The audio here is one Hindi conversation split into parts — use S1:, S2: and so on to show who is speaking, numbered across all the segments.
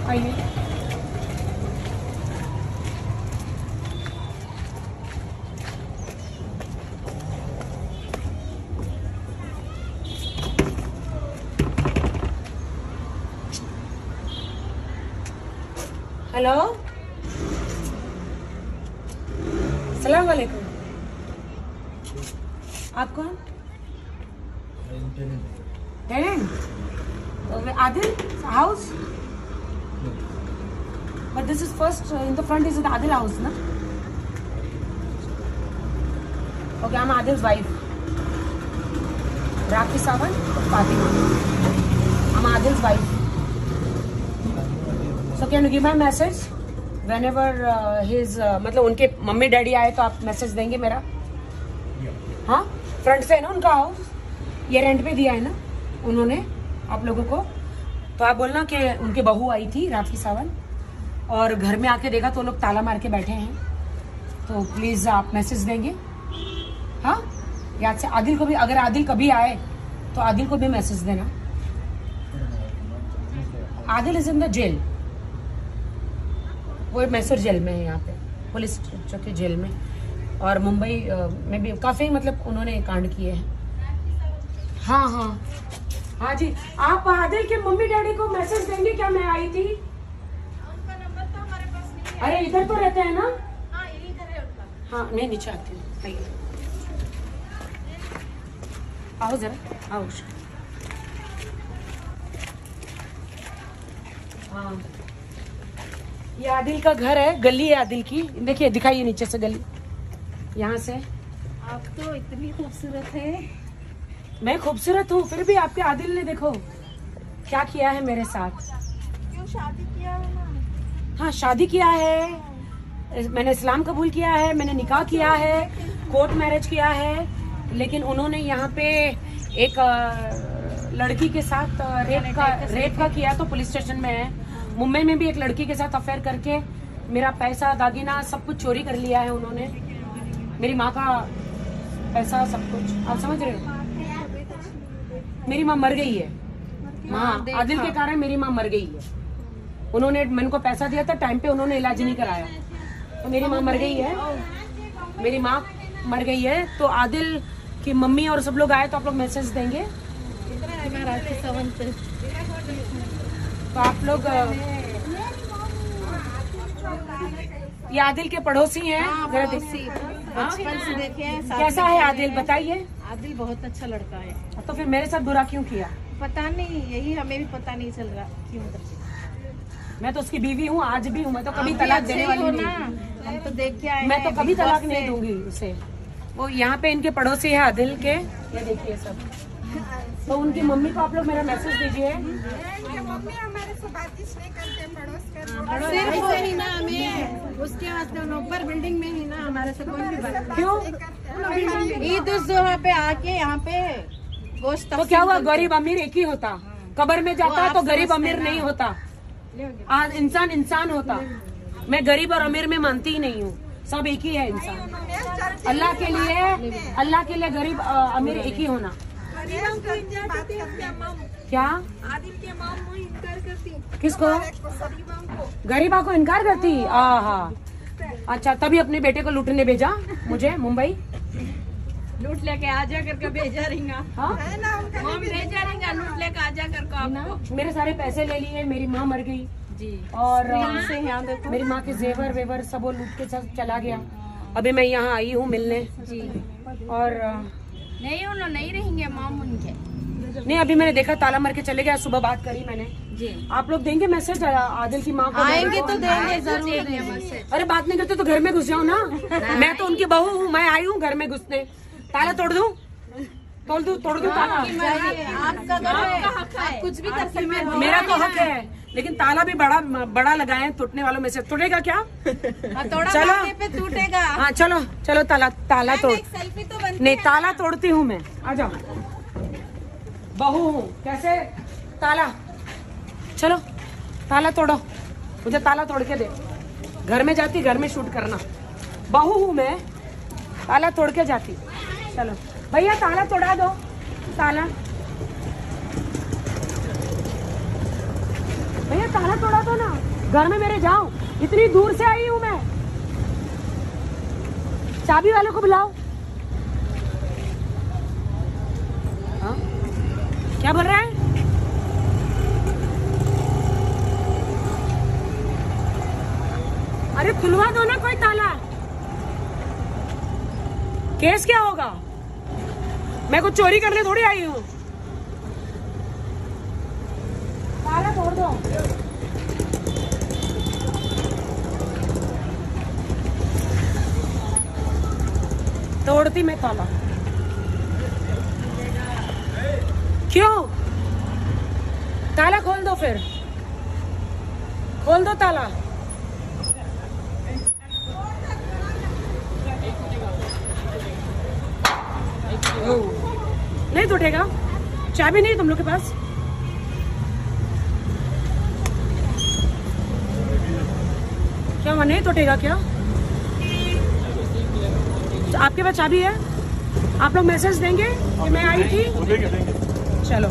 S1: आइए। हेलो, अस्सलाम वालेकुम। आप कौन? Tenant? Adil house? But this is first in the front is the Adil house, na? Okay, I'm Adil's wife. Rakhi Sawant, Fatima. I'm Adil's wife. So can you give my message? Whenever his मतलब उनके मम्मी डैडी आए तो आप मैसेज देंगे मेरा? हाँ, फ्रंट से है ना उनका हाउस, ये रेंट पे दिया है ना उन्होंने आप लोगों को। तो आप बोलना कि उनकी बहू आई थी राखी सावंत और घर में आके देखा तो लोग ताला मार के बैठे हैं, तो प्लीज आप मैसेज देंगे। हाँ, याद से आदिल को भी, अगर आदिल कभी आए तो आदिल को भी मैसेज देना। Adil is in the jail, वो मैसूर जेल में है, यहाँ पे पुलिस चौकी जेल में, और मुंबई में भी काफी मतलब उन्होंने कांड किए हैं। हाँ हाँ हाँ जी, आप आदिल के मम्मी डैडी को मैसेज देंगे क्या मैं आई थी? अरे इधर तो रहते हैं ना? हाँ, इधर है उनका। हाँ, मैं नीचे आती हूँ, आइए। आओ जरा, आओ। हाँ, ये आदिल का घर है, गली है आदिल की। देखिए, दिखाइए नीचे से गली, यहाँ से।
S2: आप तो इतनी खूबसूरत है।
S1: मैं खूबसूरत हूँ, फिर भी आपके आदिल ने देखो क्या किया है मेरे साथ।
S2: क्यों शादी किया है ना?
S1: हाँ, शादी किया है, मैंने इस्लाम कबूल किया है, मैंने निकाह किया है, कोर्ट मैरिज किया है, लेकिन उन्होंने यहाँ पे एक लड़की के साथ रेप का किया तो पुलिस स्टेशन में है। मुंबई में भी एक लड़की के साथ अफेयर करके मेरा पैसा, दागिना, सब कुछ चोरी कर लिया है उन्होंने, मेरी माँ का पैसा, सब कुछ। आप समझ रहे हो? मेरी माँ मर गई है। हाँ, आदिल के कारण मेरी माँ मर गई है। उन्होंने मैंने को पैसा दिया था, टाइम पे उन्होंने इलाज नहीं कराया, तो मेरी माँ मर गई है। मेरी माँ मर गई है, तो आदिल की मम्मी और सब लोग आए तो आप लोग मैसेज देंगे।
S2: राखी सावंत,
S1: तो आप लोग, ये आदिल के पड़ोसी हैं। जरा
S2: बचपन से देखे हैं।
S1: कैसा है आदिल, बताइए।
S2: आदिल बहुत अच्छा लड़का है।
S1: तो फिर मेरे साथ बुरा क्यों किया?
S2: पता नहीं, यही हमें भी पता नहीं चल रहा क्यों।
S1: मैं तो उसकी बीवी हूँ, आज भी हूँ। मैं तो कभी तलाक देने वाली नहीं हूँ।
S2: हम तो देख के आए,
S1: मैं तो कभी तलाक नहीं दूंगी उसे। वो यहाँ पे इनके पड़ोसी है आदिल के, ये देखिए सब। तो उनकी मम्मी को आप लोग मेरा मैसेज दीजिए।
S3: मम्मी हमारे से बातचीत नहीं करते, पड़ोस
S2: सिर्फ वो ही ना, हमें उसके वास्ते ऊपर बिल्डिंग में ही ना हमारे से कोई भी बात।
S1: क्यों?
S2: ईद उस जगह पे आके यहाँ पे गोश्त।
S1: तो क्या हुआ, गरीब अमीर एक ही होता? कब्र में जाता है तो गरीब अमीर नहीं होता, आज इंसान इंसान होता। मैं गरीब और अमीर में मानती ही नहीं हूँ, सब एक ही है इंसान। अल्लाह के लिए गरीब अमीर एक ही होना। क्या?
S3: आदिल के माम वो इनकार करती।
S1: किसको? गरीबा को इनकार करती? हाँ, अच्छा, तभी अपने बेटे को लूटने भेजा मुझे मुंबई।
S2: लूट लेके आजा करके भेजा रहेगा।
S1: हाँ,
S2: हम भेजा रहेगा, लूट लेके आजा करके आपको।
S1: मेरे सारे पैसे ले लिए, मेरी माँ मर गई
S2: जी,
S1: और
S2: यहाँ देखो
S1: मेरी माँ के जेवर वेवर सब वो लूट के सब चला गया। अभी मैं यहाँ आई हूँ मिलने
S2: जी।
S1: और
S2: नहीं, उन्होंने नहीं रहेंगे माम उनके।
S1: नहीं, अभी मैंने देखा ताला मार के चले गया। सुबह बात करी मैंने
S2: जी।
S1: आप लोग देंगे मैसेज आदिल की माँ को?
S2: आएंगे तो देंगे, जरूर देंगे मैसेज।
S1: अरे बात नहीं करते तो घर में घुस जाओ ना। मैं तो उनकी बहू हूँ, मैं आई हूँ घर में घुसने। ताला तोड़ दूँ ताला?
S2: आपका घर है, आप कुछ भी कर सकते हैं।
S1: मेरा तो हक है, लेकिन ताला भी बड़ा लगाए, टूटने वालों में से टूटेगा क्या?
S2: चलो पे टूटेगा।
S1: हाँ, चलो ताला तोड़।
S2: सेल्फी तो बनती
S1: नहीं, ताला तोड़ती हूँ मैं, आ जाओ। बहू हूँ, कैसे ताला? चलो ताला तोड़ो, मुझे ताला तोड़ के दे। घर में जाती, घर में शूट करना। बहू हूँ मैं, ताला तोड़ के जाती। चलो भैया, ताला तोड़ा दो, ताला। भैया ताला तोड़ा दो ना। घर में मेरे जाऊं? इतनी दूर से आई हूं मैं। चाबी वाले को बुलाओ। हाँ? क्या बोल रहा है? अरे खुलवा दो ना कोई ताला। केस क्या होगा? मैं कुछ चोरी करने थोड़ी आई हूँ। ताला तोड़ दो। तोड़ती मैं ताला। क्यों? ताला खोल दो, फिर खोल दो ताला। नहीं टूटेगा? चाबी नहीं तुम लोग के पास? क्या वो नहीं टूटेगा क्या? आपके पास चाबी है? आप लोग मैसेज देंगे कि मैं आई थी? चलो।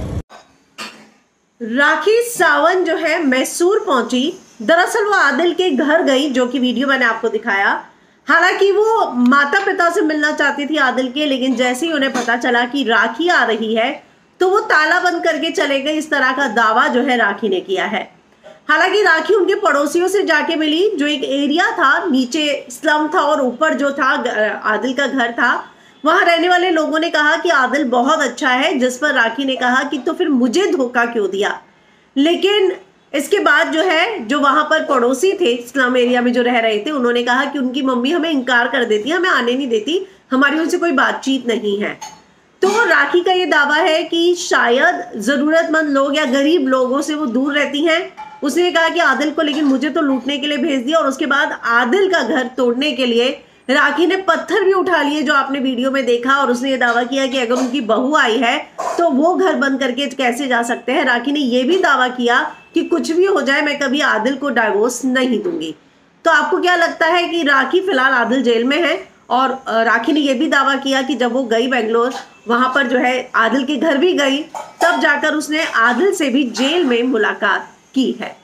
S4: राखी सावंत जो है मैसूर पहुंची। दरअसल वो आदिल के घर गई, जो कि वीडियो मैंने आपको दिखाया। हालांकि वो माता पिता से मिलना चाहती थी आदिल के, लेकिन जैसे ही उन्हें पता चला कि राखी आ रही है तो वो ताला बंद करके चले गए। इस तरह का दावा जो है राखी ने किया है। हालांकि राखी उनके पड़ोसियों से जाके मिली। जो एक एरिया था, नीचे स्लम था और ऊपर जो था आदिल का घर था, वहां रहने वाले लोगों ने कहा कि आदिल बहुत अच्छा है, जिस पर राखी ने कहा कि तो फिर मुझे धोखा क्यों दिया। लेकिन इसके बाद जो है, जो वहां पर पड़ोसी थे स्लम एरिया में जो रह रहे थे, उन्होंने कहा कि उनकी मम्मी हमें इनकार कर देती है, हमें आने नहीं देती, हमारी उनसे कोई बातचीत नहीं है। तो राखी का ये दावा है कि शायद जरूरतमंद लोग या गरीब लोगों से वो दूर रहती हैं। उसने कहा कि आदिल को लेकिन मुझे तो लूटने के लिए भेज दिया, और उसके बाद आदिल का घर तोड़ने के लिए राखी ने पत्थर भी उठा लिए, जो आपने वीडियो में देखा। और उसने ये दावा किया कि अगर उनकी बहू आई है तो वो घर बंद करके कैसे जा सकते हैं। राखी ने यह भी दावा किया कि कुछ भी हो जाए मैं कभी आदिल को डाइवोर्स नहीं दूंगी। तो आपको क्या लगता है कि राखी फिलहाल आदिल जेल में है? और राखी ने यह भी दावा किया कि जब वो गई बेंगलोर, वहां पर जो है आदिल के घर भी गई, तब जाकर उसने आदिल से भी जेल में मुलाकात की है।